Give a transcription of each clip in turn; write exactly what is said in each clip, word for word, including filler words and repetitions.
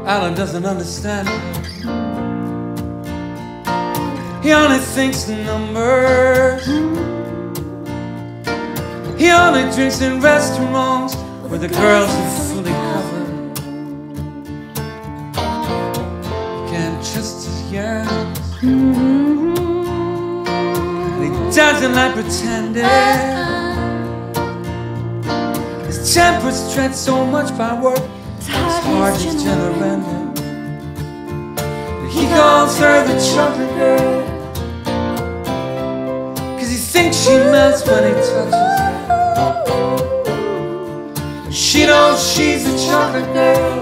Alan doesn't understand it. He only thinks in numbers. He only drinks in restaurants where the girls are fully covered. He can't trust his yearnings, and he doesn't like pretending. His temper's stretched so much by work, his heart is gentle ending. He calls her the chocolate girl, cause he thinks she melts when he touches her. She knows she's a chocolate girl.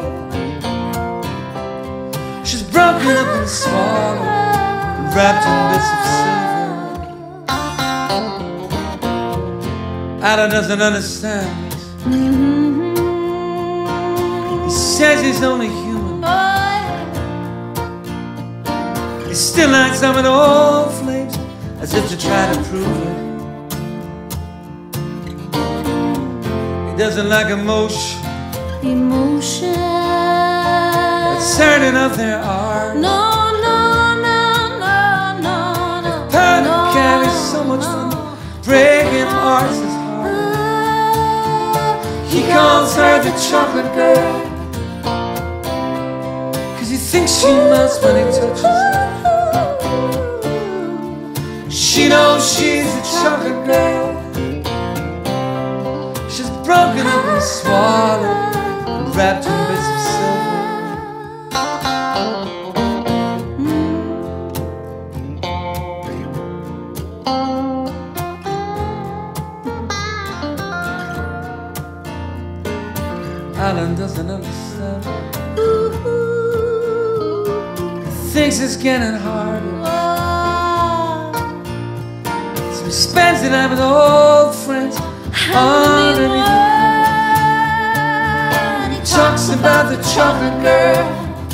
She's broken up and swallowed and wrapped in bits of silver. Alan doesn't understand this. He says he's only human. He still lights up in old flames as if to try to prove it. He doesn't like emotion, emotion that's certain of their art. No, no, no, no, no, no. If Pat no, carries so much no. fun breaking hearts is hard. He calls her the chocolate girl, cause he thinks she melts when he touches her. She knows she's a chocolate girl. She's broken up and swallowed and wrapped in bits of silver. Alan doesn't understand. He thinks it's getting harder. He spends the night with old friends underneath the moon. He talks about the chocolate girl,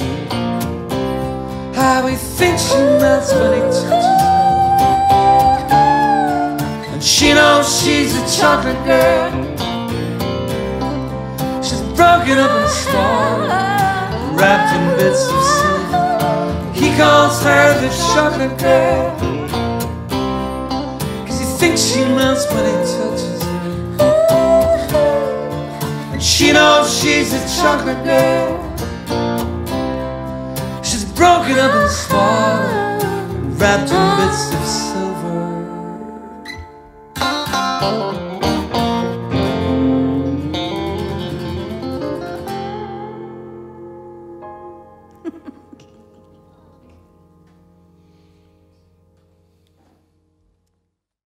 how he thinks she melts when he touches her. And she knows she's a chocolate girl. She's broken up and swallowed, wrapped in bits of silver. He calls her the chocolate girl, thinks she melts when he touches her. And she knows she's a chocolate girl. She's broken up and swallowed and wrapped in bits of silver.